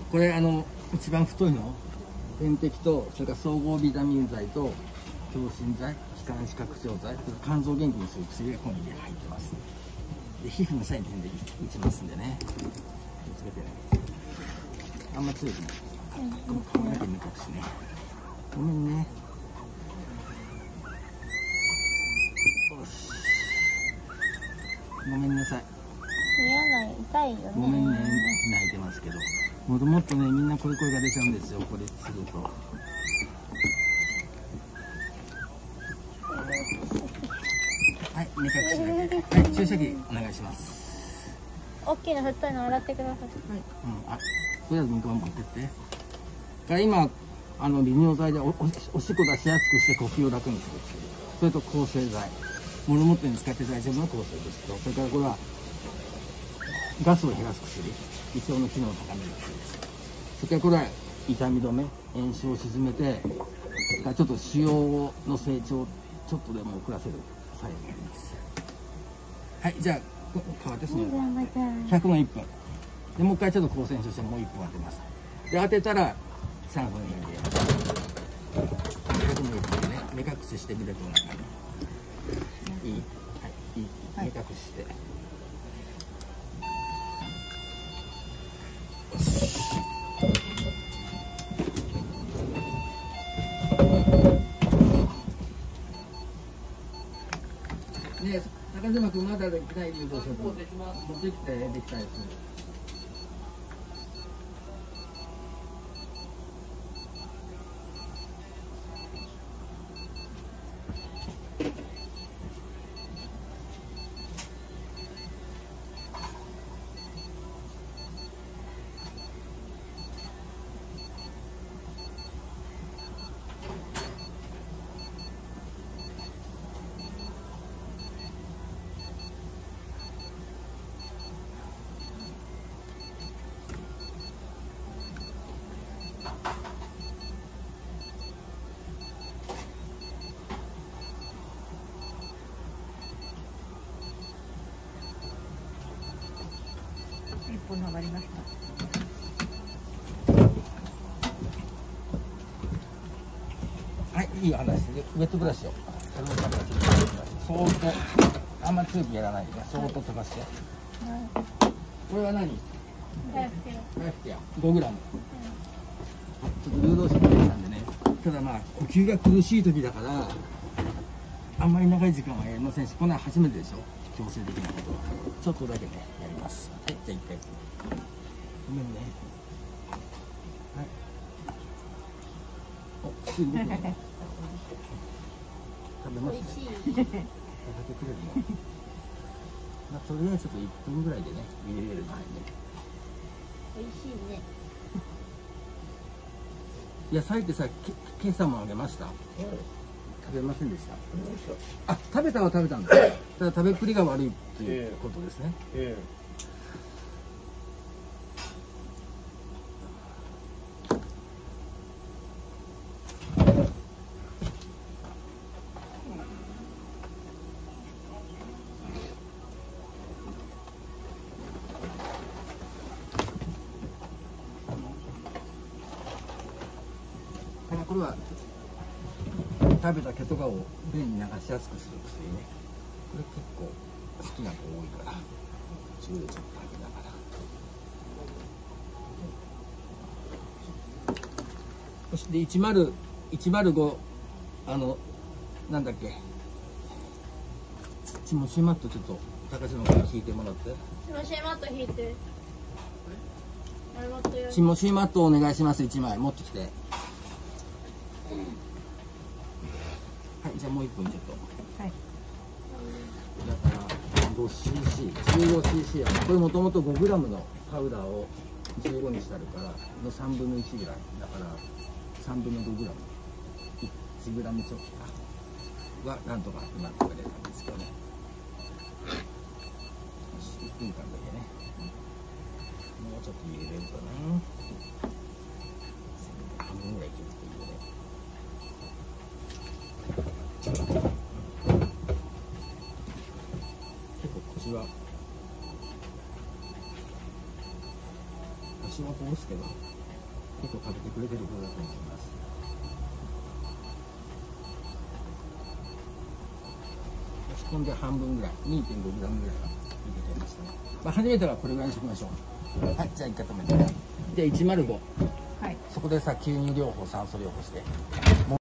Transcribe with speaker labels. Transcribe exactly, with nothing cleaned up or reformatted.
Speaker 1: これあの一番太いの点滴と、それから総合ビタミン剤と強心剤、気管支拡張剤、肝臓を元気にする薬がここに入ってます。で皮膚の下に点滴打ちますんでね、気をつけてね。あんま強くない。顔だけ抜くしね。ごめんね。ごめんなさい。
Speaker 2: 嫌な、痛いよね。
Speaker 1: ごめんね、泣いてますけど。もっともっとね、みんなこういう声が出ちゃうんですよ、これすると。はい、目隠しだけ。はい、注射器お願いします。
Speaker 2: 大きいの太いの洗ってください。はい。
Speaker 1: うん、あ、とりあえず向こう持ってって。から今、あの利尿剤で お, お, おしっこ出しやすくして呼吸を楽にする薬。それと抗生剤。モルモットに使って大丈夫な抗生物質と、それからこれはガスを減らす薬、胃腸の機能を高める薬です。それからこれは痛み止め、炎症を鎮めて、ちょっと腫瘍の成長をちょっとでも遅らせる作用になります。はい、じゃあ変わってそのひゃくのいっぷんで、もう一回ちょっと光線照射もういっぷん当てます。で当てたら酸素の入れひゃくのいっぷんでね、目隠ししてみると中にいい、はい、いい、目隠して。よし。ねえ、高島君まだできない理由どうしよう。持ってきてできたやつ。
Speaker 2: 一本上がりました。
Speaker 1: はい、いい話で、ウェットブラシを。それをかけて、そーっと、あんまり強くやらないでね、そーっと飛ばして。はい、これは何？
Speaker 2: ライフケア。
Speaker 1: ライフケア、ごグラム。ちょっと流動食できたんでね。ただまあ、呼吸が苦しい時だから、あんまり長い時間はやりませんし、こんなの初めてでしょ。強制的なことは。ちょっとだけね、やります。はい、じゃあ一回。ごめんね。はい。お、すぐ動くね。食べますね。食べてくれるの。まあ、とりあえずちょっといっぷんぐらいでね、入れれる前に。
Speaker 2: 美味しいね。
Speaker 1: 野菜ってさ、け今朝もあげました。食べませんでした。あ、食べたは食べたんだ。ただ食べっぷりが悪いっていうことですね。ええこれは食べた毛とかを便に流しやすくする薬ね。これ結構好きな子多いから、中でちょっと食べながら。そしていちまるご、あのなんだっけ、チモシーマットちょっと高島から引いてもらって。
Speaker 2: チモシーマット引いて。
Speaker 1: チモシーマットをお願いします。いちまい持ってきて。はい、じゃあもういっぷんちょっと。はい。だから ごシーシー、じゅうごシーシー や。これもともとごグラムのパウダーをじゅうごにしてあるからのさんぶんのいちぐらいだからさんぶんのごグラム、いちグラムちょっとかはなんとかうまく取れたんですけどね。いっぷんかんだけね。もうちょっと入れれるかな。半分ぐらい切るといいよね。結構腰は足元こ押すけど結構かけてくれてる方だと思います。押し込んで半分ぐらい にてんごグラム ぐらいは入れてましたね。まあ、初めてはこれぐらいにしときましょう。はい、じゃあ一回止めて。でいちまるご、はい、そこでさ吸入療法酸素療法して。